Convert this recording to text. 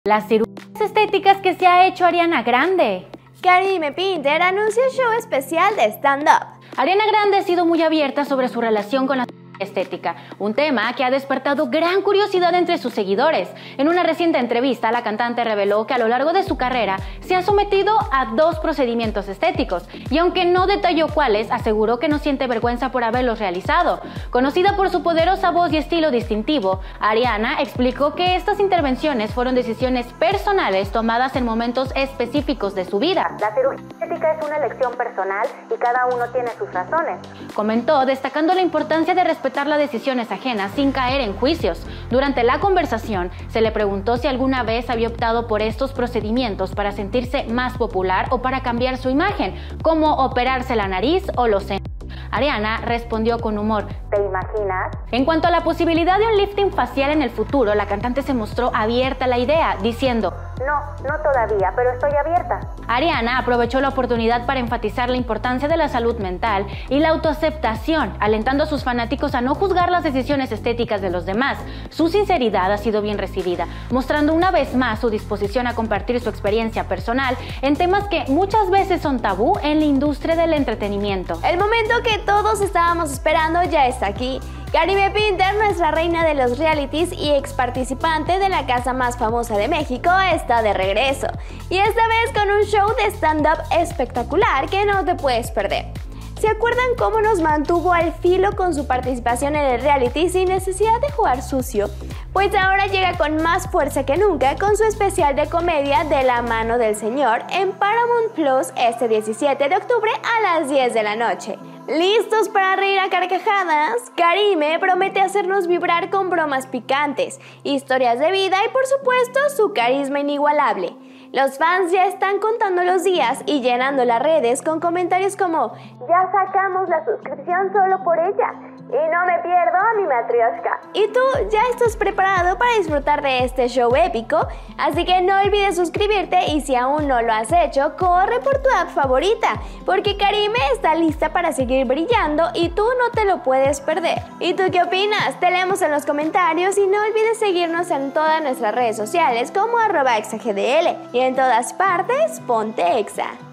Las cirugías estéticas que se ha hecho Ariana Grande. Karime Pinter anuncia show especial de stand-up. Ariana Grande ha sido muy abierta sobre su relación con la estética, un tema que ha despertado gran curiosidad entre sus seguidores. En una reciente entrevista, la cantante reveló que a lo largo de su carrera se ha sometido a 2 procedimientos estéticos y aunque no detalló cuáles, aseguró que no siente vergüenza por haberlos realizado. Conocida por su poderosa voz y estilo distintivo, Ariana explicó que estas intervenciones fueron decisiones personales tomadas en momentos específicos de su vida. La cirugía estética es una elección personal y cada uno tiene sus razones. Comentó, destacando la importancia de respetar las decisiones ajenas sin caer en juicios. Durante la conversación, se le preguntó si alguna vez había optado por estos procedimientos para sentirse más popular o para cambiar su imagen, como operarse la nariz o los senos. Ariana respondió con humor: ¿te imaginas? En cuanto a la posibilidad de un lifting facial en el futuro, la cantante se mostró abierta a la idea, diciendo: No todavía, pero estoy abierta. Ariana aprovechó la oportunidad para enfatizar la importancia de la salud mental y la autoaceptación, alentando a sus fanáticos a no juzgar las decisiones estéticas de los demás. Su sinceridad ha sido bien recibida, mostrando una vez más su disposición a compartir su experiencia personal en temas que muchas veces son tabú en la industria del entretenimiento. El momento que todos estábamos esperando ya está aquí. Karime Pinter, nuestra reina de los realities y ex participante de la casa más famosa de México, está de regreso. Y esta vez con un show de stand-up espectacular que no te puedes perder. ¿Se acuerdan cómo nos mantuvo al filo con su participación en el reality sin necesidad de jugar sucio? Pues ahora llega con más fuerza que nunca con su especial de comedia De la mano del señor en Paramount Plus este 17 de octubre a las 10 de la noche. ¿Listos para reír a carcajadas? Karime promete hacernos vibrar con bromas picantes, historias de vida y por supuesto su carisma inigualable. Los fans ya están contando los días y llenando las redes con comentarios como: ya sacamos la suscripción solo por ella y no me pierdo a mi matrioshka. ¿Y tú ya estás preparado para disfrutar de este show épico? Así que no olvides suscribirte y si aún no lo has hecho, corre por tu app favorita, porque Karime está lista para seguir brillando y tú no te lo puedes perder. ¿Y tú qué opinas? Te leemos en los comentarios y no olvides seguirnos en todas nuestras redes sociales como @exagdl y en todas partes ponte exa.